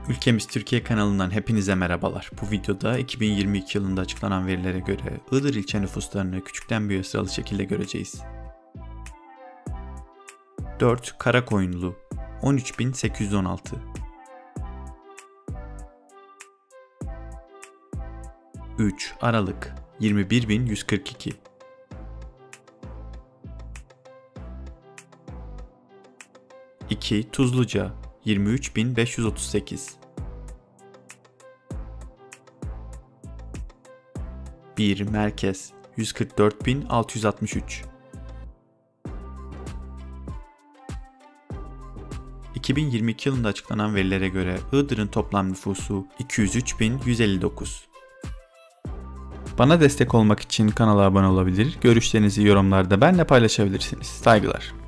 Ülkemiz Türkiye kanalından hepinize merhabalar. Bu videoda 2022 yılında açıklanan verilere göre Iğdır ilçe nüfuslarını küçükten büyüğe sıralı şekilde göreceğiz. 4. Karakoyunlu 13.816. 3. Aralık 21.142. 2. Tuzluca 23.538. 1. Merkez 144.663. 2022 yılında açıklanan verilere göre Iğdır'ın toplam nüfusu 203.159. Bana destek olmak için kanala abone olabilir, görüşlerinizi yorumlarda benimle paylaşabilirsiniz. Saygılar.